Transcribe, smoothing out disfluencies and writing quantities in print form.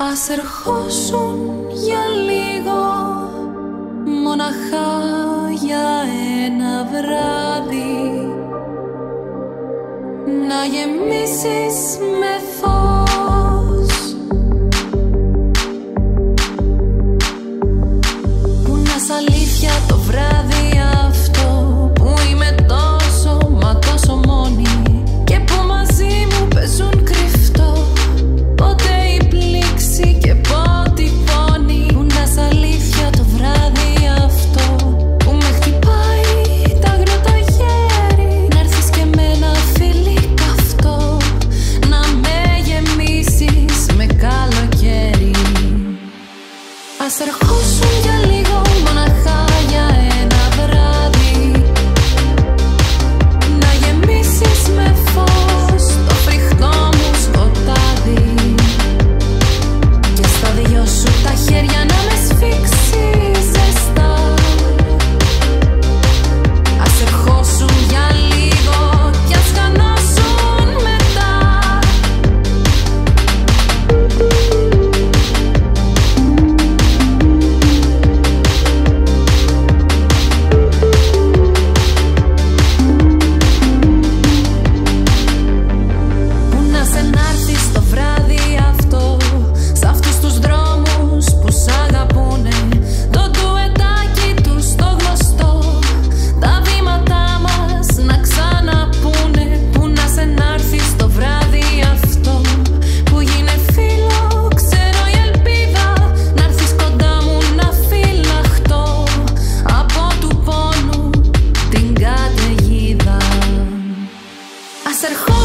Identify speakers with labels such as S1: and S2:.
S1: Ας ερχόσουν για λίγο, μοναχά για ένα βράδυ, να γεμίσεις με φως, που να σ' αλήθεια το βράδυ αυτό, που είμαι τόσο μα τόσο μόνη και που μαζί μου παίζουν κρυφτό. Πότε η πλήξη και πότε η πόνη, που να σ' αλήθεια το βράδυ αυτό, που με χτυπάει τα αγρότα γέρι, να έρθεις και με ένα φιλί καυτό, να με γεμίσεις με καλοκαίρι. Ας ερχόσουν για λίγο, μοναχά για ένα βράδυ, να γεμίσεις με φως το φρικτό μου σκοτάδι, και στα δυο σου τα χέρια να με σφίξεις ζεστά. Ας ερχόσουν για λίγο κι ας χανώσουν μετά. Πού να σε να'ρθεις το βράδυ αυτό, σ' αυτούς τους δρόμους που σ' αγαπούνε, το ντουετάκι τους το γνωστό, τα βήματά μας να ξαναπούνε. Πού να σε να'ρθεις το βράδυ αυτό, που γίνε φίλο, ξέρω η ελπίδα, να'ρθεις κοντά μου να φυλαχτώ από του πόνου την καταιγίδα. Ας ερχόσουν